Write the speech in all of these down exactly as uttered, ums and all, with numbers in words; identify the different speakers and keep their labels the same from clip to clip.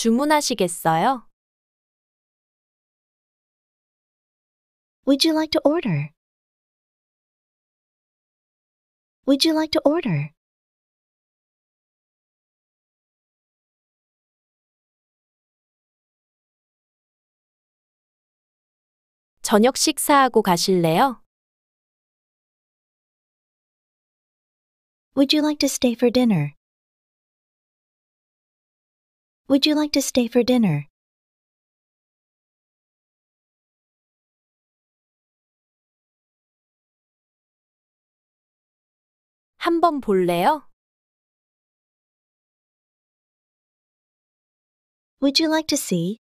Speaker 1: 주문하시겠어요?
Speaker 2: Would you like to order? Would you like to order?
Speaker 1: 저녁 식사하고 가실래요?
Speaker 2: Would you like to stay for dinner? Would you like to stay for dinner?
Speaker 1: 한번 볼래요?
Speaker 2: Would you like to see?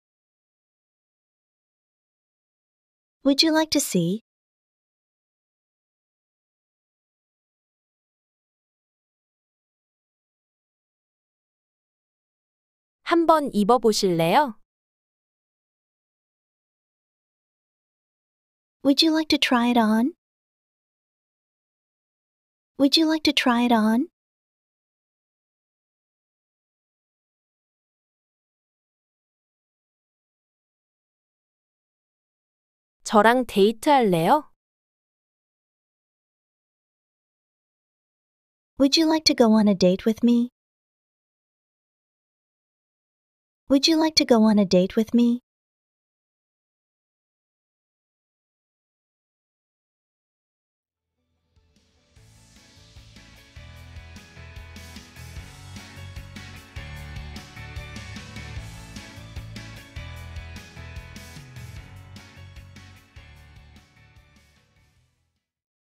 Speaker 2: Would you like to see?
Speaker 1: 한번 입어보실래요?
Speaker 2: Would you like to try it on? Would you like to try it on?
Speaker 1: 저랑 데이트할래요?
Speaker 2: Would you like to go on a date with me? Would you like to go on a date with me?